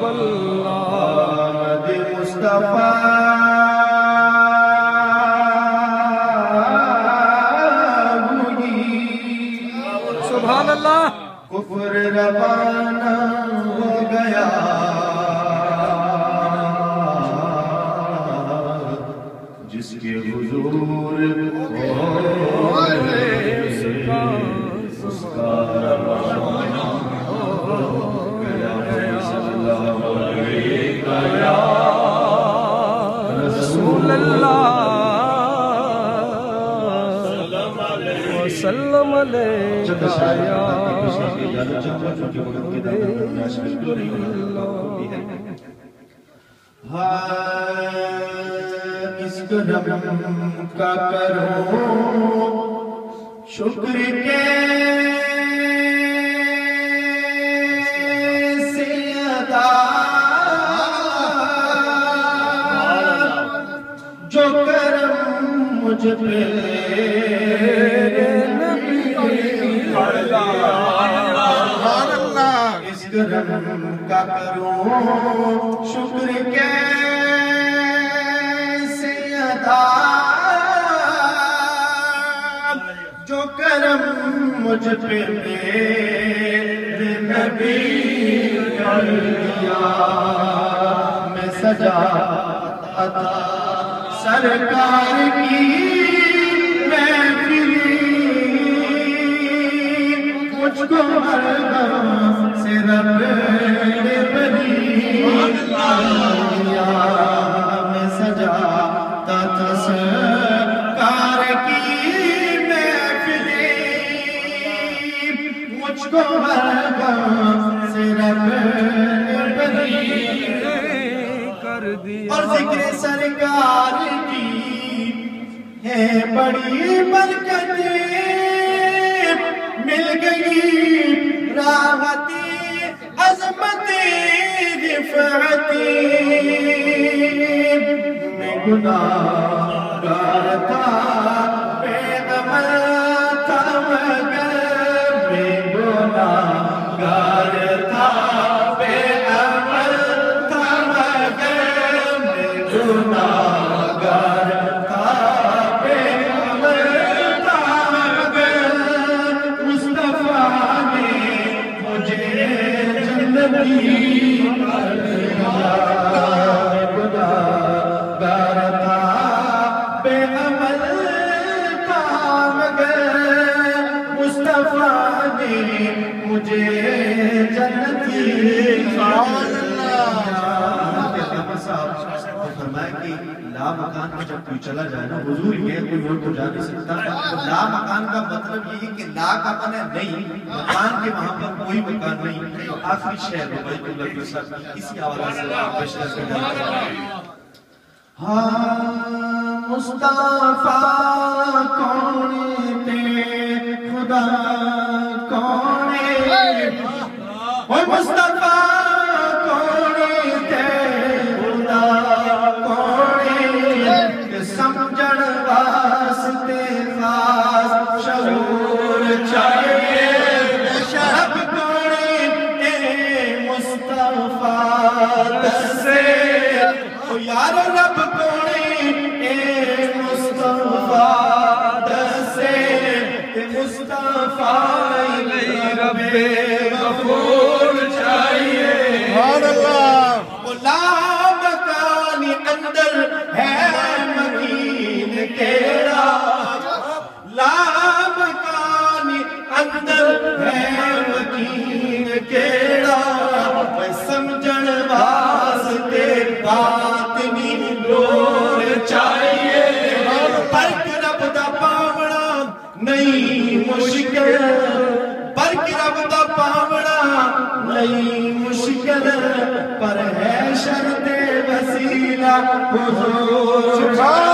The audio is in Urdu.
آمد مصطفیٰ سبحان اللہ کفر روانہ ہو گیا جس کے حضور اس کا روانہ ہو گیا صلی اللہ علیہ رسول اللہ وسلم علیہ اس کرم کا کروں شکر کیسے ادا جو کرم مجھ پہ اس کرم کا کروں شکر کیسے ادا جو کرم مجھ پہ میرے نبی کر دیا میں سجاتا سرکار کی مجھ کو مردم سے رب نے بری کیا میں سجاتا تھا سرکار کی محفلیں مجھ کو مردم سے رب نے بری کر دیا اور ذکر سرکار کی ہے بڑی برکتیں مل گئی راحتی عظمتی رفعتی میں گناہگار تھا بے عمل تھا مگر میں گناہگار تھا بے عمل تھا مگر میں گناہگار تھا بے عمل تھا مگر مصطفیٰ نے مجھے جنتی کر دیا گناہگار تھا بے عمل تھا مگر مصطفیٰ نے مجھے جنتی کر دیا فرمایا کہ لا مکان میں جب کوئی چلا جائے نا حضور یہ کوئی اور تو جا نہیں سکتا لا مکان کا مطلب یہ ہے کہ لا کا معنی نہیں مکان کے وہاں پر کوئی مکان نہیں تو آخری شہر ہے بیت اللہ کے ساتھ اسی حوالہ سے آپ بشرہ سے ہاں مصطفیٰ کون تھے خدا کون اوہ مصطفیٰ کون تھے خدا کون سمجھن واسطے خاص شعور چاہیے رب کون اے مصطفیٰ دسے او یارو رب کون اے مصطفیٰ دسے مصطفیٰ رب غفور چاہیے سبحان اللہ لا مکان اندر ہے مکین کیڑا لا مکان اندر ہے مکین کیڑا سمجھن واسطے باطنی نور چاہیے فرق رب دا پاونا نہیں مشکل فرق رب دا پاونا نہیں مشکل پر ہے شرط وسیلہ حضور